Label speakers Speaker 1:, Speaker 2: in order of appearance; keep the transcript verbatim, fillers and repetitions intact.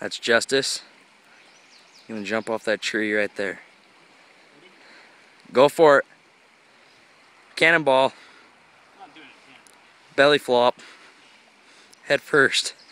Speaker 1: That's Justice. You can jump off that tree right there. Go for it. Cannonball. Belly flop. Head first.